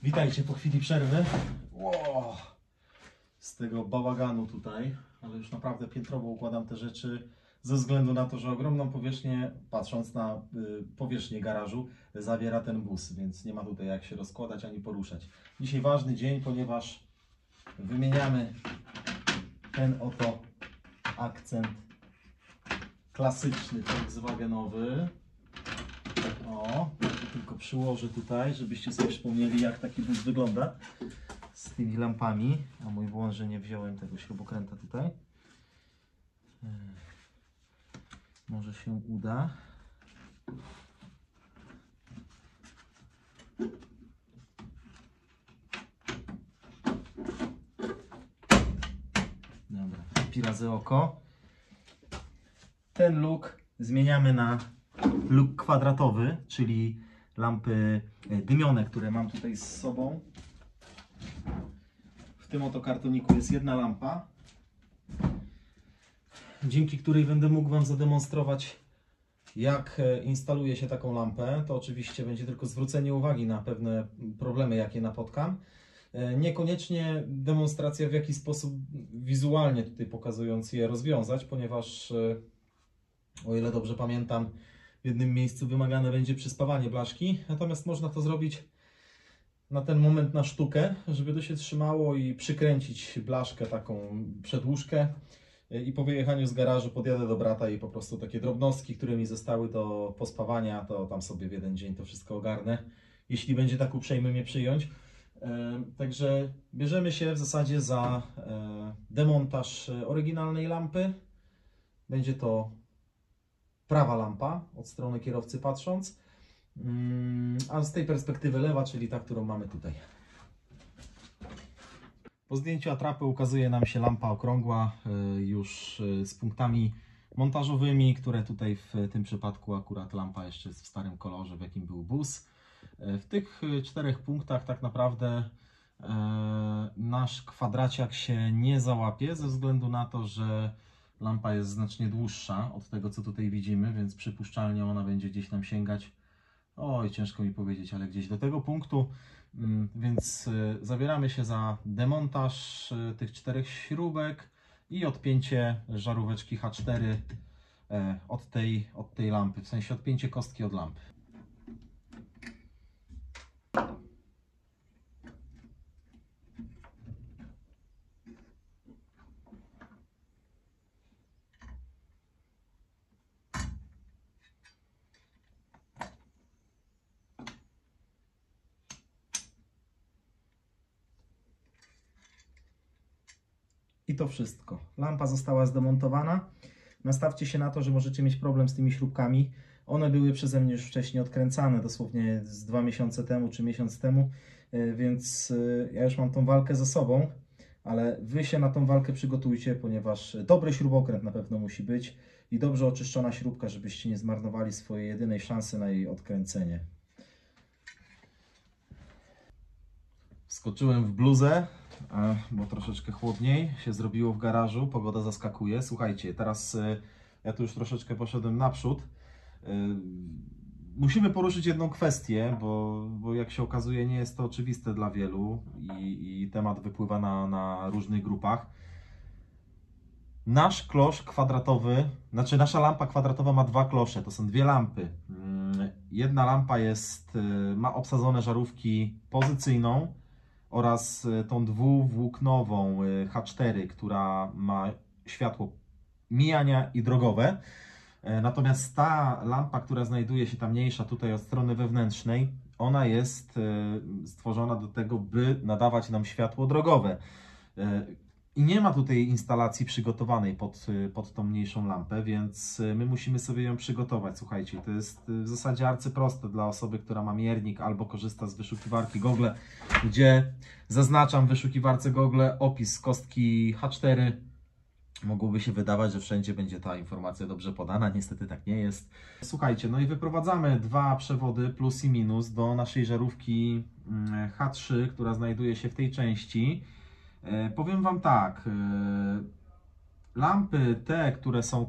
Witajcie po chwili przerwy. Wow, z tego bałaganu tutaj, ale już naprawdę piętrowo układam te rzeczy ze względu na to, że ogromną powierzchnię, patrząc na powierzchnię garażu, zawiera ten bus, więc nie ma tutaj jak się rozkładać ani poruszać. Dzisiaj ważny dzień, ponieważ wymieniamy ten oto akcent klasyczny, Volkswagenowy. O, tylko przyłożę tutaj, żebyście sobie przypomnieli, jak taki bus wygląda z tymi lampami. A mój błąd, że nie wziąłem tego śrubokręta tutaj. Może się uda. Dobra, pi razy oko. Ten luk zmieniamy na luk kwadratowy, czyli lampy dymione, które mam tutaj z sobą. W tym oto kartoniku jest jedna lampa, dzięki której będę mógł Wam zademonstrować, jak instaluje się taką lampę. To oczywiście będzie tylko zwrócenie uwagi na pewne problemy, jakie napotkam. Niekoniecznie demonstracja, w jaki sposób wizualnie tutaj pokazując je rozwiązać, ponieważ o ile dobrze pamiętam, w jednym miejscu wymagane będzie przyspawanie blaszki, natomiast można to zrobić na ten moment na sztukę, żeby to się trzymało, i przykręcić blaszkę taką przedłużkę i po wyjechaniu z garażu podjadę do brata i po prostu takie drobnostki, które mi zostały do pospawania, to tam sobie w jeden dzień to wszystko ogarnę, jeśli będzie tak uprzejmy mnie przyjąć. Także bierzemy się w zasadzie za demontaż oryginalnej lampy. Będzie to prawa lampa, od strony kierowcy patrząc, a z tej perspektywy lewa, czyli ta, którą mamy tutaj. Po zdjęciu atrapy ukazuje nam się lampa okrągła, już z punktami montażowymi, które tutaj w tym przypadku akurat lampa jeszcze jest w starym kolorze, w jakim był bus. W tych 4 punktach tak naprawdę nasz kwadraciak się nie załapie, ze względu na to, że lampa jest znacznie dłuższa od tego, co tutaj widzimy, więc przypuszczalnie ona będzie gdzieś tam sięgać, oj, ciężko mi powiedzieć, ale gdzieś do tego punktu. Więc zabieramy się za demontaż tych 4 śrubek i odpięcie żaróweczki H4 od tej lampy, w sensie odpięcie kostki od lampy. I to wszystko. Lampa została zdemontowana. Nastawcie się na to, że możecie mieć problem z tymi śrubkami. One były przeze mnie już wcześniej odkręcane, dosłownie z 2 miesiące temu czy miesiąc temu, więc ja już mam tą walkę za sobą, ale Wy się na tą walkę przygotujcie, ponieważ dobry śrubokręt na pewno musi być i dobrze oczyszczona śrubka, żebyście nie zmarnowali swojej jedynej szansy na jej odkręcenie. Wskoczyłem w bluzę, bo troszeczkę chłodniej się zrobiło w garażu, pogoda zaskakuje. Słuchajcie, teraz ja tu już troszeczkę poszedłem naprzód. Musimy poruszyć jedną kwestię, bo jak się okazuje, nie jest to oczywiste dla wielu i temat wypływa na różnych grupach. Nasz klosz kwadratowy, znaczy nasza lampa kwadratowa ma 2 klosze, to są 2 lampy. Jedna lampa ma obsadzone żarówki pozycyjną oraz tą dwuwłóknową H4, która ma światło mijania i drogowe. Natomiast ta lampa, która znajduje się, ta mniejsza tutaj od strony wewnętrznej, ona jest stworzona do tego, by nadawać nam światło drogowe. I nie ma tutaj instalacji przygotowanej pod tą mniejszą lampę, więc my musimy sobie ją przygotować. Słuchajcie, to jest w zasadzie arcyproste dla osoby, która ma miernik albo korzysta z wyszukiwarki Google, gdzie zaznaczam w wyszukiwarce Google opis kostki H4. Mogłoby się wydawać, że wszędzie będzie ta informacja dobrze podana, niestety tak nie jest. Słuchajcie, no i wyprowadzamy 2 przewody plus i minus do naszej żarówki H3, która znajduje się w tej części. Powiem Wam tak, lampy te, które są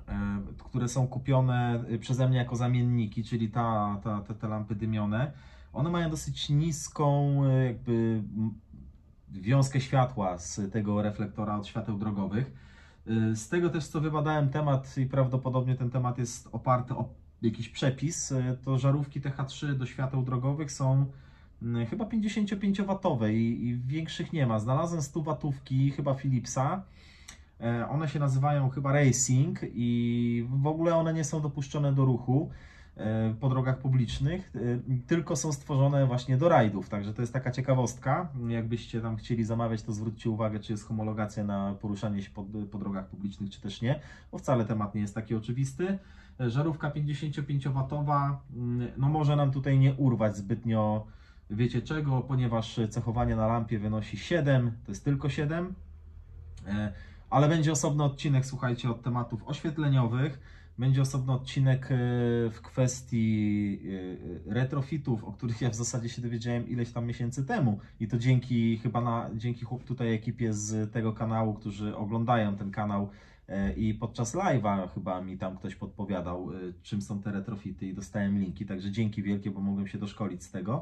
kupione przeze mnie jako zamienniki, czyli te lampy dymione, one mają dosyć niską jakby wiązkę światła z tego reflektora od świateł drogowych. Z tego też co wybadałem temat i prawdopodobnie ten temat jest oparty o jakiś przepis, to żarówki TH3 do świateł drogowych są chyba 55W i większych nie ma. Znalazłem 100W chyba Philipsa. One się nazywają chyba Racing i w ogóle one nie są dopuszczone do ruchu po drogach publicznych, tylko są stworzone właśnie do rajdów, także to jest taka ciekawostka. Jakbyście tam chcieli zamawiać, to zwróćcie uwagę, czy jest homologacja na poruszanie się po drogach publicznych, czy też nie, bo wcale temat nie jest taki oczywisty. Żarówka 55W, no może nam tutaj nie urwać zbytnio, wiecie czego, ponieważ cechowanie na lampie wynosi 7, to jest tylko 7, ale będzie osobny odcinek, słuchajcie, od tematów oświetleniowych. Będzie osobny odcinek w kwestii retrofitów, o których ja w zasadzie się dowiedziałem ileś tam miesięcy temu. I to dzięki dzięki tutaj ekipie z tego kanału, którzy oglądają ten kanał i podczas live'a chyba mi tam ktoś podpowiadał, czym są te retrofity i dostałem linki. Także dzięki wielkie, bo mogłem się doszkolić z tego.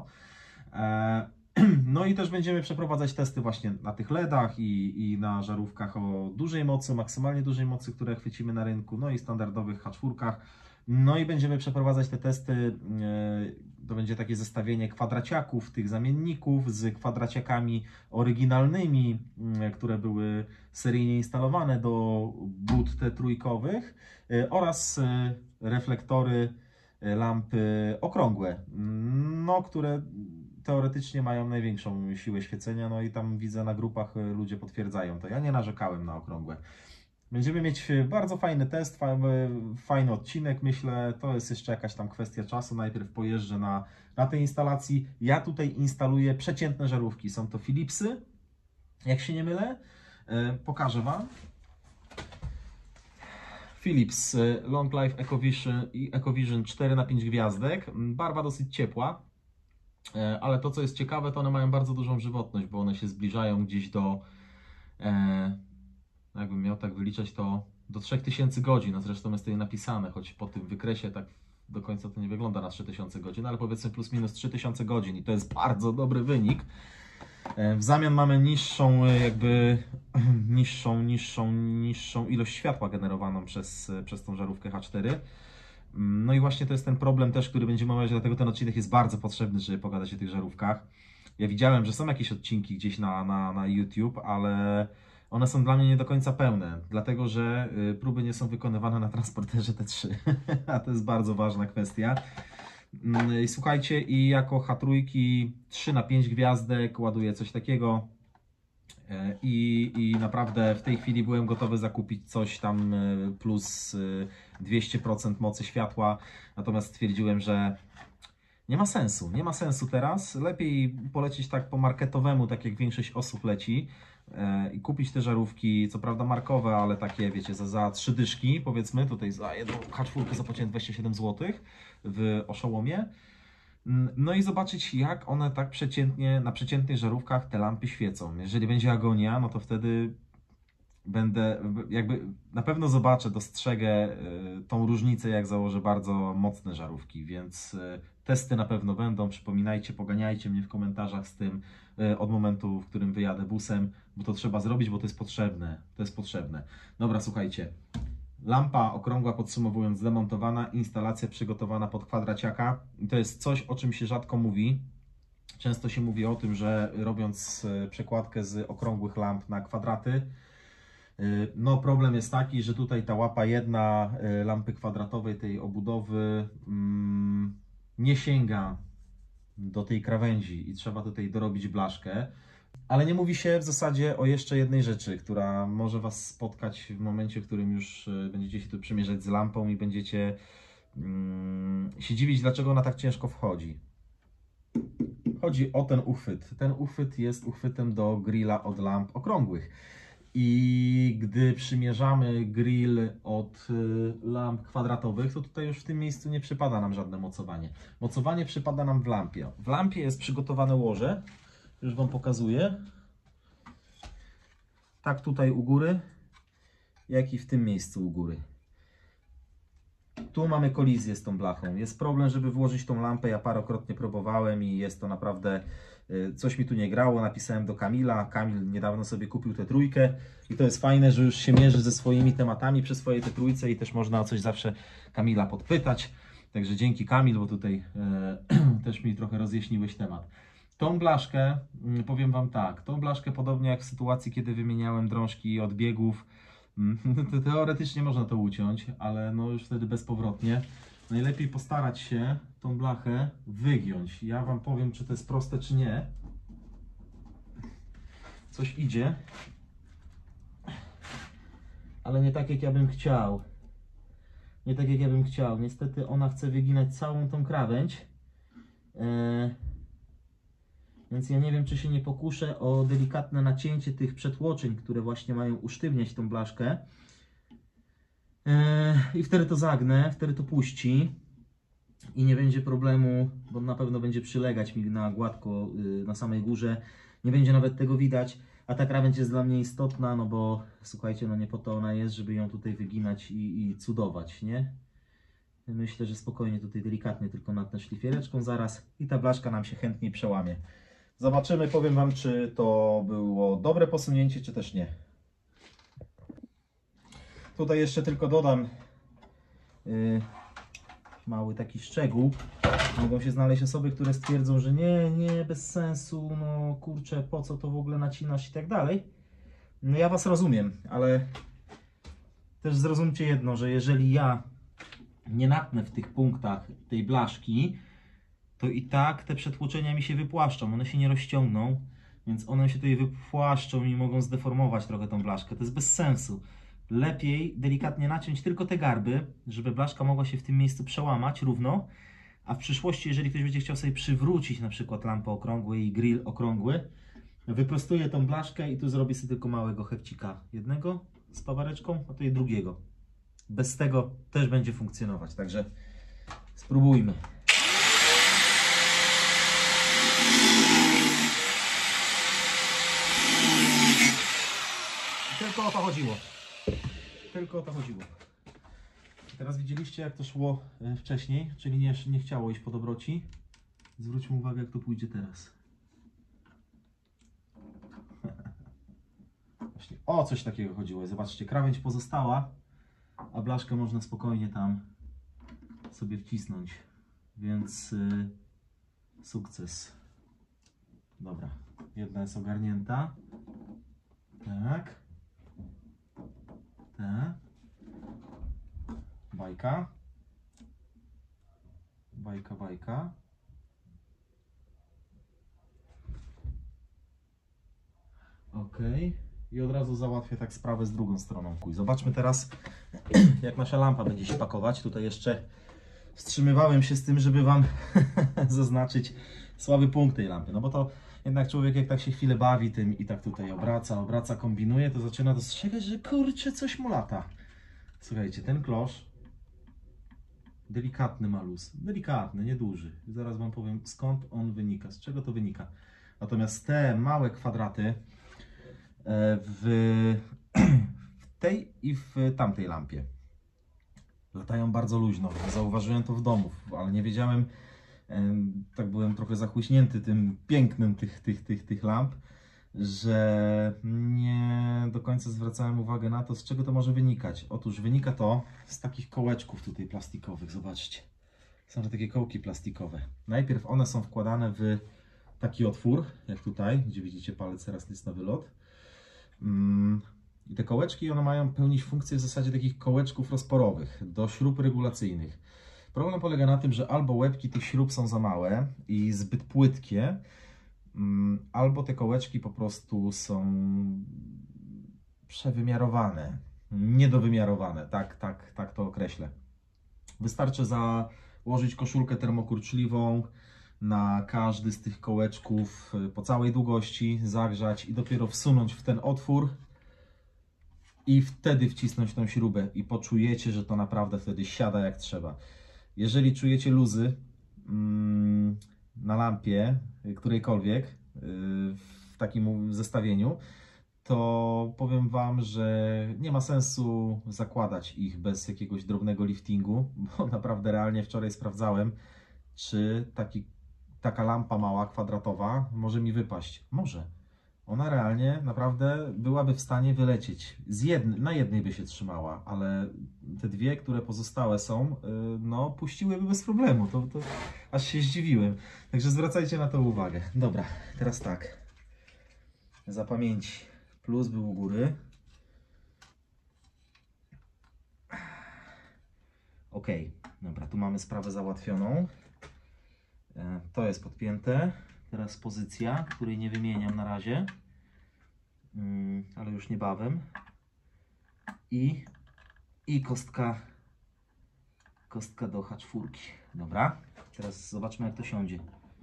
No i też będziemy przeprowadzać testy właśnie na tych LEDach i na żarówkach o dużej mocy, maksymalnie dużej mocy, które chwycimy na rynku, no i standardowych H4. No i będziemy przeprowadzać te testy, to będzie takie zestawienie kwadraciaków, tych zamienników z kwadraciakami oryginalnymi, które były seryjnie instalowane do bud T3 oraz reflektory lampy okrągłe, no które teoretycznie mają największą siłę świecenia, no i tam widzę na grupach ludzie potwierdzają to. Ja nie narzekałem na okrągłe. Będziemy mieć bardzo fajny test, fajny odcinek, myślę, to jest jeszcze jakaś tam kwestia czasu. Najpierw pojeżdżę na tej instalacji. Ja tutaj instaluję przeciętne żarówki, są to Philipsy, jak się nie mylę. Pokażę Wam. Philips Long Life EcoVision 4×5 gwiazdek, barwa dosyć ciepła. Ale to, co jest ciekawe, to one mają bardzo dużą żywotność, bo one się zbliżają gdzieś do, jakbym miał tak wyliczać, to do 3000 godzin. No zresztą jest tutaj napisane, choć po tym wykresie tak do końca to nie wygląda na 3000 godzin, ale powiedzmy plus minus 3000 godzin i to jest bardzo dobry wynik. W zamian mamy niższą niższą ilość światła generowaną przez tą żarówkę H4. No i właśnie to jest ten problem też, który będziemy omawiać, dlatego ten odcinek jest bardzo potrzebny, żeby pogadać o tych żarówkach. Ja widziałem, że są jakieś odcinki gdzieś na YouTube, ale one są dla mnie nie do końca pełne, dlatego że próby nie są wykonywane na transporterze T3, a to jest bardzo ważna kwestia. I słuchajcie, i jako H3 3×5 gwiazdek ładuję coś takiego. I naprawdę w tej chwili byłem gotowy zakupić coś tam plus 200% mocy światła, natomiast stwierdziłem, że nie ma sensu teraz, lepiej polecieć tak po marketowemu, tak jak większość osób leci i kupić te żarówki, co prawda markowe, ale takie wiecie, za 3 dyszki powiedzmy, tutaj za jedną H4 zapłaciłem 27 zł w Oszołomie. No i zobaczyć, jak one tak przeciętnie, na przeciętnych żarówkach te lampy świecą. Jeżeli będzie agonia, no to wtedy będę, jakby na pewno zobaczę, dostrzegę tą różnicę, jak założę bardzo mocne żarówki, więc testy na pewno będą. Przypominajcie, poganiajcie mnie w komentarzach z tym od momentu, w którym wyjadę busem, bo to trzeba zrobić, bo to jest potrzebne. To jest potrzebne. Dobra, słuchajcie. Lampa okrągła, podsumowując, zdemontowana, instalacja przygotowana pod kwadraciaka. I to jest coś, o czym się rzadko mówi. Często się mówi o tym, że robiąc przekładkę z okrągłych lamp na kwadraty, no problem jest taki, że tutaj ta łapa jedna lampy kwadratowej, tej obudowy nie sięga do tej krawędzi i trzeba tutaj dorobić blaszkę. Ale nie mówi się w zasadzie o jeszcze jednej rzeczy, która może Was spotkać w momencie, w którym już będziecie się tu przymierzać z lampą i będziecie się dziwić, dlaczego ona tak ciężko wchodzi. Chodzi o ten uchwyt. Ten uchwyt jest uchwytem do grilla od lamp okrągłych. I gdy przymierzamy grill od lamp kwadratowych, to tutaj już w tym miejscu nie przypada nam żadne mocowanie. Mocowanie przypada nam w lampie. W lampie jest przygotowane łoże. Już Wam pokazuję. Tak tutaj u góry, jak i w tym miejscu u góry. tu mamy kolizję z tą blachą. Jest problem, żeby włożyć tą lampę. Ja parokrotnie próbowałem i jest to naprawdę... Coś mi tu nie grało. Napisałem do Kamila. Kamil niedawno sobie kupił tę trójkę i to jest fajne, że już się mierzy ze swoimi tematami przy swojej tej trójce i też można o coś zawsze Kamila podpytać. Także dzięki Kamil, bo tutaj też mi trochę rozjaśniłeś temat. Tą blaszkę, powiem Wam tak, tą blaszkę podobnie jak w sytuacji, kiedy wymieniałem drążki od biegów, to teoretycznie można to uciąć, ale no już wtedy bezpowrotnie. Najlepiej postarać się tą blachę wygiąć. Ja Wam powiem, czy to jest proste, czy nie. Coś idzie, ale nie tak jak ja bym chciał. Nie tak jak ja bym chciał. Niestety ona chce wyginać całą tą krawędź. Więc ja nie wiem, czy się nie pokuszę o delikatne nacięcie tych przetłoczeń, które właśnie mają usztywniać tą blaszkę. I wtedy to zagnę, wtedy to puści i nie będzie problemu, bo na pewno będzie przylegać mi na gładko na samej górze. Nie będzie nawet tego widać, a ta krawędź jest dla mnie istotna, no bo słuchajcie, no nie po to ona jest, żeby ją tutaj wyginać i cudować, nie? Myślę, że spokojnie tutaj delikatnie tylko natnę szlifiereczką zaraz i ta blaszka nam się chętniej przełamie. Zobaczymy, powiem Wam, czy to było dobre posunięcie, czy też nie. Tutaj jeszcze tylko dodam mały taki szczegół. Mogą się znaleźć osoby, które stwierdzą, że nie, bez sensu, no kurczę, po co to w ogóle nacinasz i tak dalej. No ja Was rozumiem, ale też zrozumcie jedno, że jeżeli ja nie natnę w tych punktach tej blaszki, to i tak te przetłoczenia mi się wypłaszczą, one się nie rozciągną, więc one się tutaj wypłaszczą i mogą zdeformować trochę tą blaszkę. To jest bez sensu. Lepiej delikatnie naciąć tylko te garby, żeby blaszka mogła się w tym miejscu przełamać równo, a w przyszłości, jeżeli ktoś będzie chciał sobie przywrócić na przykład lampę okrągłą i grill okrągły, wyprostuję tą blaszkę i tu zrobię sobie tylko małego hefcika. Jednego z pawareczką, a tutaj drugiego. Bez tego też będzie funkcjonować, także spróbujmy. Tylko o to chodziło. Tylko o to chodziło. Teraz widzieliście, jak to szło wcześniej, czyli nie chciało iść po dobroci. Zwróćmy uwagę, jak to pójdzie teraz. Właśnie o coś takiego chodziło. Zobaczcie, krawędź pozostała, a blaszkę można spokojnie tam sobie wcisnąć. Więc sukces. Dobra, jedna jest ogarnięta. Tak. Tak. Bajka. Bajka, bajka. Ok. I od razu załatwię tak sprawę z drugą stroną. Zobaczmy teraz, jak nasza lampa będzie się pakować. Tutaj jeszcze wstrzymywałem się z tym, żeby Wam zaznaczyć słaby punkt tej lampy. No bo to jednak człowiek, jak tak się chwilę bawi tym i tak tutaj obraca, kombinuje, to zaczyna dostrzegać, że kurczę, coś mu lata. Słuchajcie, ten klosz delikatny ma luz. Delikatny, nieduży. Zaraz Wam powiem, skąd on wynika, z czego to wynika. Natomiast te małe kwadraty w tej i w tamtej lampie latają bardzo luźno. Zauważyłem to w domu, ale nie wiedziałem, tak byłem trochę zachłyśnięty tym pięknem tych lamp, że nie do końca zwracałem uwagę na to, z czego to może wynikać. Otóż wynika to z takich kołeczków tutaj plastikowych, zobaczcie. Są to takie kołki plastikowe. Najpierw one są wkładane w taki otwór, jak tutaj, gdzie widzicie palec teraz jest na wylot. I te kołeczki, one mają pełnić funkcję w zasadzie takich kołeczków rozporowych do śrub regulacyjnych. Problem polega na tym, że albo łebki tych śrub są za małe i zbyt płytkie, albo te kołeczki po prostu są przewymiarowane, niedowymiarowane, tak to określę. Wystarczy założyć koszulkę termokurczliwą na każdy z tych kołeczków po całej długości, zagrzać i dopiero wsunąć w ten otwór i wtedy wcisnąć tą śrubę i poczujecie, że to naprawdę wtedy siada jak trzeba. Jeżeli czujecie luzy na lampie którejkolwiek w takim zestawieniu, to powiem Wam, że nie ma sensu zakładać ich bez jakiegoś drobnego liftingu, bo naprawdę realnie wczoraj sprawdzałem, czy taka lampa mała, kwadratowa może mi wypaść. Może. Ona realnie naprawdę byłaby w stanie wylecieć. Na jednej by się trzymała, ale te dwie, które pozostałe są, no puściłyby bez problemu. To aż się zdziwiłem. Także zwracajcie na to uwagę. Dobra, teraz tak. Zapamięć. Plus był u góry. Ok, dobra, tu mamy sprawę załatwioną. To jest podpięte. Teraz pozycja, której nie wymieniam na razie, ale już niebawem. I kostka do H4. Dobra, teraz zobaczmy, jak to siądzie.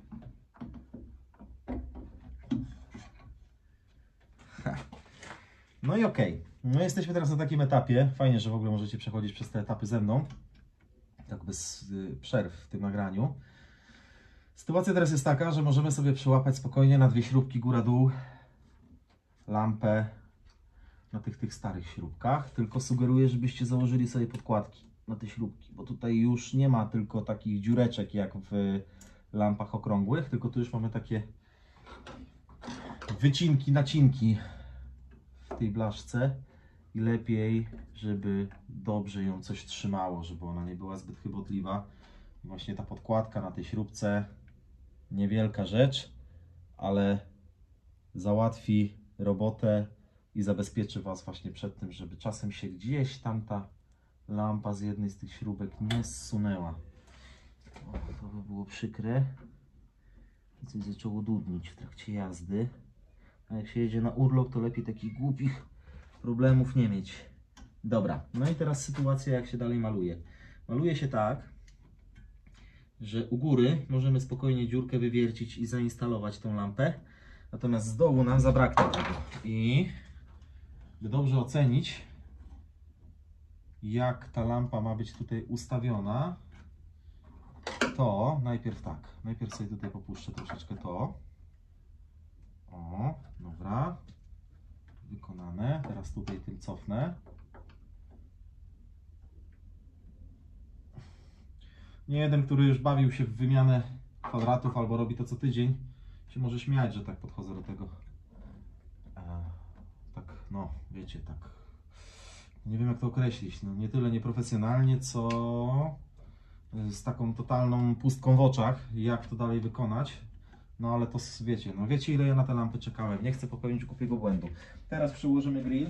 No i okej. No jesteśmy teraz na takim etapie. Fajnie, że w ogóle możecie przechodzić przez te etapy ze mną. Tak bez przerw w tym nagraniu. Sytuacja teraz jest taka, że możemy sobie przełapać spokojnie na dwie śrubki góra-dół lampę na tych starych śrubkach. Tylko sugeruję, żebyście założyli sobie podkładki na te śrubki, bo tutaj już nie ma tylko takich dziureczek jak w lampach okrągłych, tylko tu już mamy takie wycinki, nacinki w tej blaszce i lepiej, żeby dobrze ją coś trzymało, żeby ona nie była zbyt chybotliwa. I właśnie ta podkładka na tej śrubce, niewielka rzecz, ale załatwi robotę i zabezpieczy Was właśnie przed tym, żeby czasem się gdzieś tam ta lampa z jednej z tych śrubek nie zsunęła. O, to by było przykre. I coś zaczęło dudnić w trakcie jazdy. A jak się jedzie na urlop, to lepiej takich głupich problemów nie mieć. Dobra, no i teraz sytuacja, jak się dalej maluje. Maluje się tak, że u góry możemy spokojnie dziurkę wywiercić i zainstalować tą lampę. Natomiast z dołu nam zabraknie tego. I by dobrze ocenić, jak ta lampa ma być tutaj ustawiona, to najpierw tak. Najpierw sobie tutaj popuszczę troszeczkę to. O, dobra. Wykonane. Teraz tutaj tym cofnę. Nie jeden, który już bawił się w wymianę kwadratów albo robi to co tydzień, się może śmiać, że tak podchodzę do tego. Tak, no, wiecie, tak. Nie wiem, jak to określić. No, nie tyle nieprofesjonalnie, co z taką totalną pustką w oczach, jak to dalej wykonać. No ale to wiecie, no wiecie, ile ja na te lampy czekałem. Nie chcę popełnić głupiego błędu. Teraz przyłożymy grill.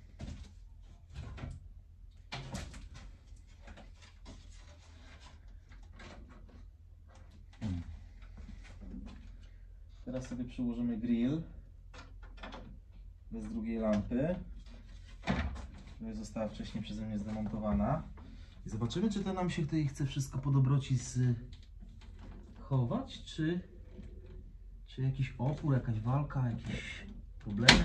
Teraz sobie przyłożymy grill bez drugiej lampy, która została wcześniej przeze mnie zdemontowana. I zobaczymy, czy to nam się tutaj chce wszystko po dobroci chować, czy jakiś opór, jakaś walka, jakieś problemy.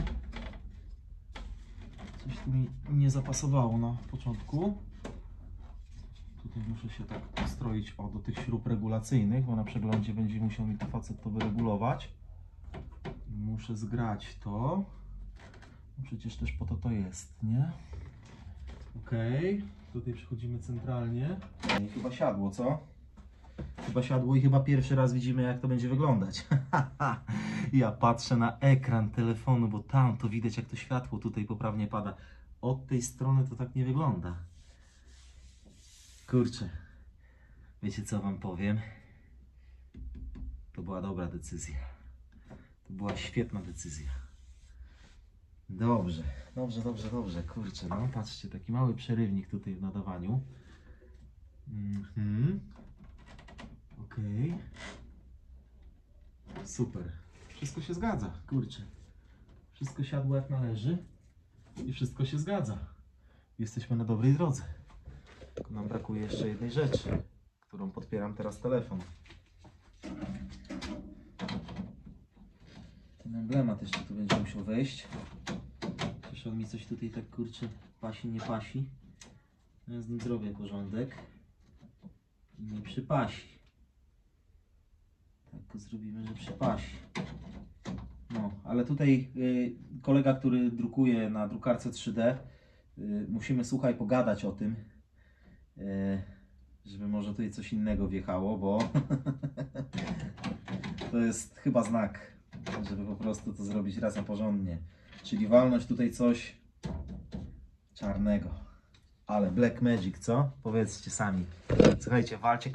Coś tu mi nie zapasowało na początku. Tutaj muszę się tak postroić do tych śrub regulacyjnych, bo na przeglądzie będzie musiał mi to facet to wyregulować. Muszę zgrać to. No przecież też po to jest, nie? Ok, tutaj przechodzimy centralnie. I chyba siadło, co? Chyba siadło i chyba pierwszy raz widzimy, jak to będzie wyglądać. Ja patrzę na ekran telefonu, bo tam to widać, jak to światło tutaj poprawnie pada. Od tej strony to tak nie wygląda. Kurczę, wiecie co wam powiem? To była dobra decyzja. To była świetna decyzja. Dobrze, dobrze. Kurczę, no patrzcie, taki mały przerywnik tutaj w nadawaniu. Ok. Super. Wszystko się zgadza, kurczę. Wszystko siadło jak należy i wszystko się zgadza. Jesteśmy na dobrej drodze. Tylko nam brakuje jeszcze jednej rzeczy, którą podpieram teraz telefon. Ten emblemat jeszcze tu będzie musiał wejść. Przecież on mi coś tutaj tak kurczę pasi, nie pasi. Ja z nim zrobię porządek. I mi przypasi. Tak go zrobimy, że przypasi. No, ale tutaj kolega, który drukuje na drukarce 3D, musimy, słuchaj, pogadać o tym, żeby może tutaj coś innego wjechało, bo to jest chyba znak, żeby po prostu to zrobić raz na porządnie. Czyli walnąć tutaj coś czarnego. Ale Black Magic, co? Powiedzcie sami. Słuchajcie, walcie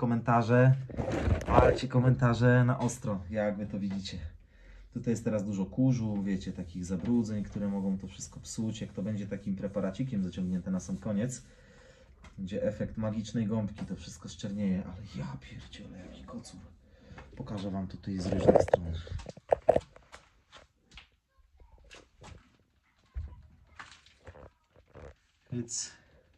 komentarze na ostro, jak wy to widzicie. Tutaj jest teraz dużo kurzu, wiecie, takich zabrudzeń, które mogą to wszystko psuć. Jak to będzie takim preparacikiem zaciągnięte na sam koniec, będzie efekt magicznej gąbki, to wszystko szczernieje. Ale ja pierdzielę, jaki kocur. Pokażę wam tutaj z różnych stron. Hyc.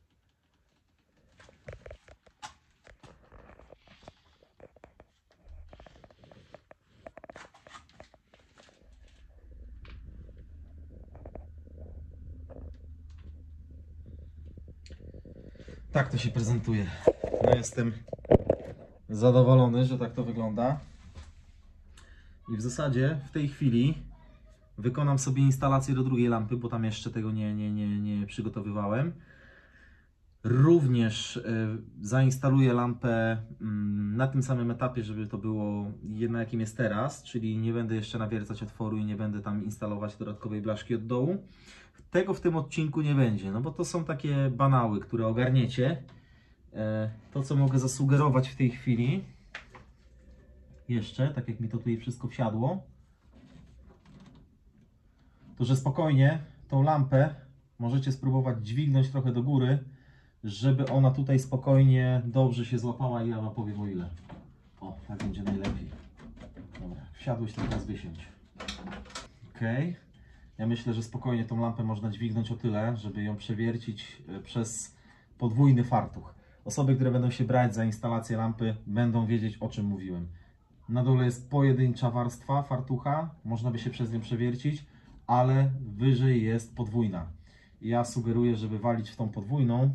Tak to się prezentuje. No jestem zadowolony, że tak to wygląda. I w zasadzie w tej chwili wykonam sobie instalację do drugiej lampy, bo tam jeszcze tego nie przygotowywałem. Również zainstaluję lampę na tym samym etapie, żeby to było na jakim jest teraz, czyli nie będę jeszcze nawiercać otworu i nie będę tam instalować dodatkowej blaszki od dołu. Tego w tym odcinku nie będzie, no bo to są takie banały, które ogarniecie. To, co mogę zasugerować w tej chwili, jeszcze, tak jak mi to tutaj wszystko wsiadło, to że spokojnie tą lampę możecie spróbować dźwignąć trochę do góry, żeby ona tutaj spokojnie, dobrze się złapała i ja wam powiem o ile. O, tak będzie najlepiej. Dobra, wsiadłeś, to teraz wysiądź. Ok. Ja myślę, że spokojnie tą lampę można dźwignąć o tyle, żeby ją przewiercić przez podwójny fartuch. Osoby, które będą się brać za instalację lampy, będą wiedzieć, o czym mówiłem. Na dole jest pojedyncza warstwa fartucha, można by się przez nią przewiercić, ale wyżej jest podwójna. Ja sugeruję, żeby walić w tą podwójną.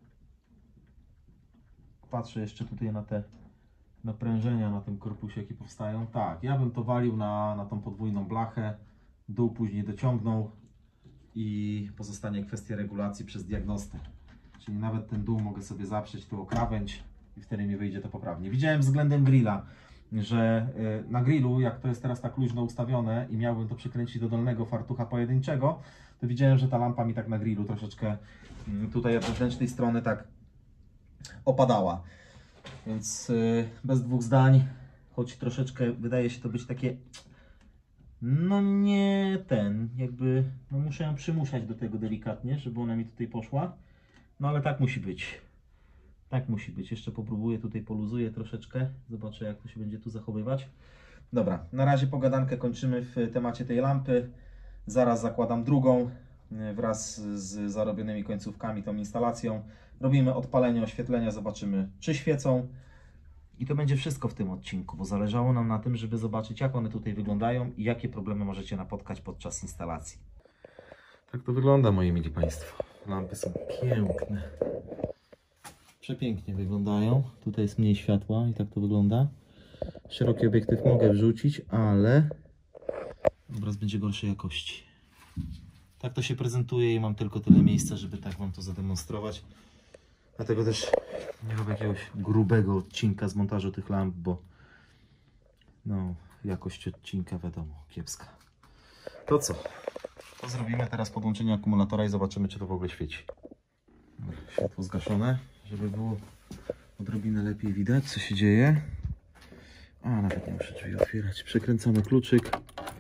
Patrzę jeszcze tutaj na te naprężenia na tym korpusie, jakie powstają. Tak, ja bym to walił na tą podwójną blachę. Dół później dociągnął i pozostanie kwestia regulacji przez diagnostę. Czyli nawet ten dół mogę sobie zaprzeć tu o krawędź i wtedy mi wyjdzie to poprawnie. Widziałem względem grilla, że na grillu, jak to jest teraz tak luźno ustawione i miałbym to przykręcić do dolnego fartucha pojedynczego, to widziałem, że ta lampa mi tak na grillu troszeczkę tutaj od wewnętrznej strony tak opadała. Więc bez dwóch zdań, choć troszeczkę wydaje się to być takie, no nie jakby, no muszę ją przymuszać do tego delikatnie, żeby ona mi tutaj poszła. No ale tak musi być. Tak musi być. Jeszcze popróbuję, tutaj poluzuję troszeczkę. Zobaczę, jak to się będzie tu zachowywać. Dobra, na razie pogadankę kończymy w temacie tej lampy. Zaraz zakładam drugą wraz z zarobionymi końcówkami, tą instalacją. Robimy odpalenie oświetlenia, zobaczymy, czy świecą. I to będzie wszystko w tym odcinku, bo zależało nam na tym, żeby zobaczyć, jak one tutaj wyglądają i jakie problemy możecie napotkać podczas instalacji. Tak to wygląda, moi mili Państwo. Lampy są piękne. Przepięknie wyglądają. Tutaj jest mniej światła i tak to wygląda. Szeroki obiektyw mogę wrzucić, ale obraz będzie gorszej jakości. Tak to się prezentuje i mam tylko tyle miejsca, żeby tak Wam to zademonstrować. Dlatego też nie robię jakiegoś grubego odcinka z montażu tych lamp, bo no, jakość odcinka wiadomo, kiepska. To co? To zrobimy teraz podłączenie akumulatora i zobaczymy, czy to w ogóle świeci. Światło zgaszone, żeby było odrobinę lepiej widać, co się dzieje. A, nawet nie muszę drzwi otwierać. Przekręcamy kluczyk.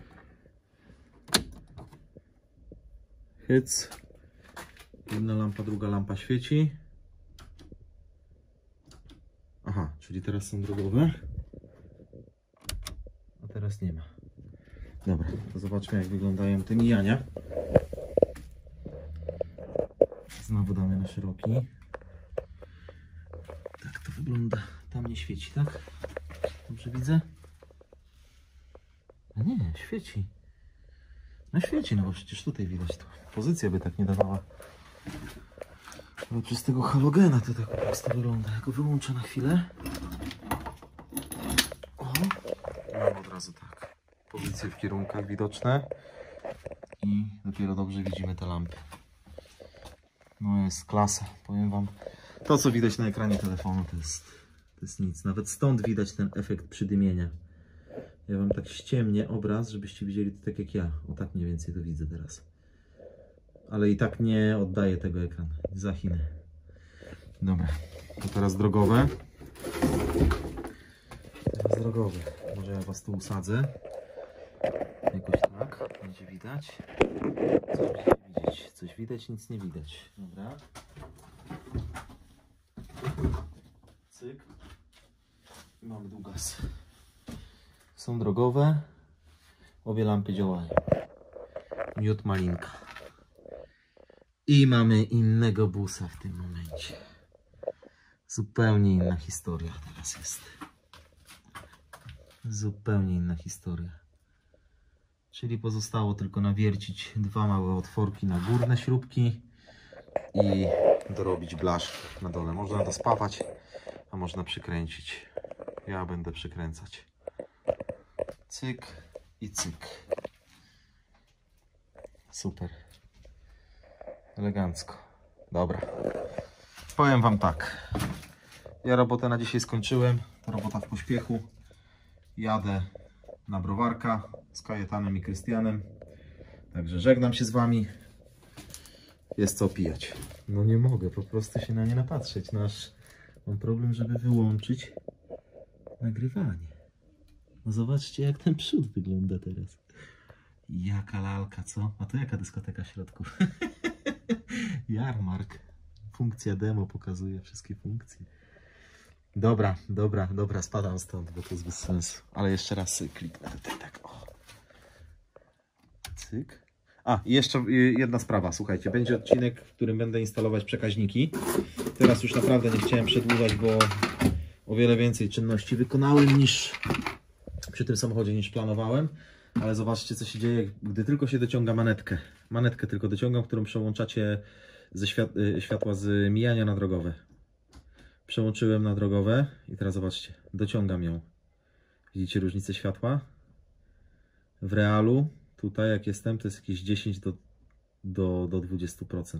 Hyc. Jedna lampa, druga lampa świeci. Aha, czyli teraz są drogowe. A teraz nie ma. Dobra, to zobaczmy, jak wyglądają te mijania. Znowu damy na szeroki. Tak to wygląda. Tam nie świeci, tak? Dobrze widzę? A nie, świeci. No świeci, no bo przecież tutaj widać to. Pozycja by tak nie dawała. Ale przez tego halogena to tak po prostu wygląda. Ja go wyłączę na chwilę. O, mam od razu tak. Pozycja więcej w kierunkach widoczne i dopiero dobrze widzimy te lampy. No jest klasa, powiem Wam. To co widać na ekranie telefonu to jest nic. Nawet stąd widać ten efekt przydymienia. Ja Wam tak ściemnię obraz, żebyście widzieli to tak jak ja. O tak mniej więcej to widzę teraz. Ale i tak nie oddaję tego ekranu. Za Chiny. Dobra, to teraz drogowe. Teraz drogowe. Może ja Was tu usadzę. Jakoś tak. Będzie widać. Coś będzie widzieć. Coś widać, nic nie widać. Dobra. Cyk. I mamy długas. Są drogowe. Obie lampy działają. Miód malinka. I mamy innego busa w tym momencie. Zupełnie inna historia teraz jest. Zupełnie inna historia. Czyli pozostało tylko nawiercić dwa małe otworki na górne śrubki i dorobić blaszki na dole. Można dospawać, a można przykręcić. Ja będę przykręcać. Cyk i cyk. Super. Elegancko. Dobra. Powiem Wam tak. Ja robotę na dzisiaj skończyłem. To robota w pośpiechu. Jadę na browarka z Kajetanem i Krystianem. Także żegnam się z Wami. Jest co opijać. No nie mogę po prostu się na nie napatrzeć. Mam problem, żeby wyłączyć nagrywanie. No zobaczcie, jak ten przód wygląda teraz. Jaka lalka, co? A to jaka dyskoteka w środku? Jarmark. Funkcja demo pokazuje wszystkie funkcje. Dobra, spadam stąd, bo to jest bez sensu. Ale jeszcze raz kliknę tutaj tak. O. Cyk. A, i jeszcze jedna sprawa, słuchajcie, będzie odcinek, w którym będę instalować przekaźniki. Teraz już naprawdę nie chciałem przedłużać, bo o wiele więcej czynności wykonałem przy tym samochodzie niż planowałem. Ale zobaczcie, co się dzieje, gdy tylko się dociąga manetkę. Manetkę tylko dociągam, którą przełączacie ze światła z mijania na drogowe. Przełączyłem na drogowe i teraz zobaczcie, dociągam ją. Widzicie różnicę światła? W realu, tutaj jak jestem, to jest jakieś 10 do 20%.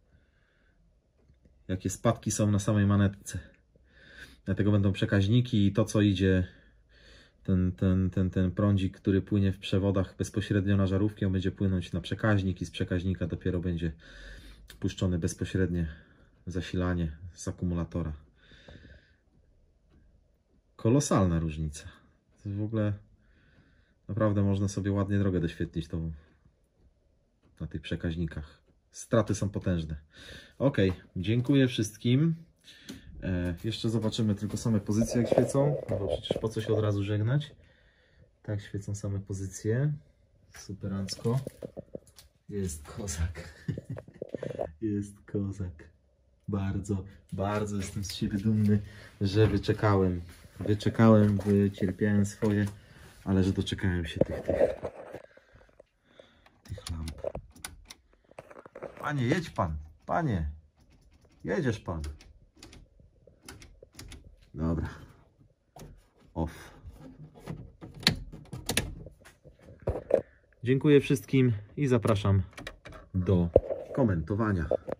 Jakie spadki są na samej manetce. Dlatego będą przekaźniki i to, co idzie, ten prądzik, który płynie w przewodach bezpośrednio na żarówki, on będzie płynąć na przekaźnik i z przekaźnika dopiero będzie puszczone bezpośrednie zasilanie z akumulatora. Kolosalna różnica. To w ogóle naprawdę można sobie ładnie drogę doświetlić tą na tych przekaźnikach. Straty są potężne. Ok, dziękuję wszystkim. Jeszcze zobaczymy tylko same pozycje, jak świecą. No bo przecież po co się od razu żegnać. Tak świecą same pozycje. Superancko. Jest kozak. Jest kozak. Bardzo jestem z siebie dumny, że wyczekałem. Wycierpiałem swoje, ale że doczekałem się tych lamp. Panie, jedź pan. Panie, jedziesz pan. Dobra. Off. Dziękuję wszystkim i zapraszam do komentowania.